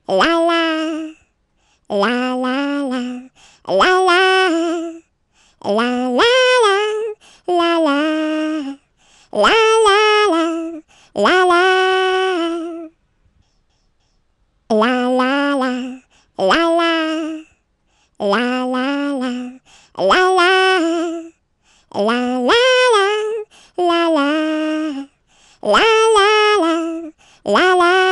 la la, la la la, la la, la la la, la la, la la la, la la, la la la, la la, la la la, la la, la la la, la la, la la la, la la.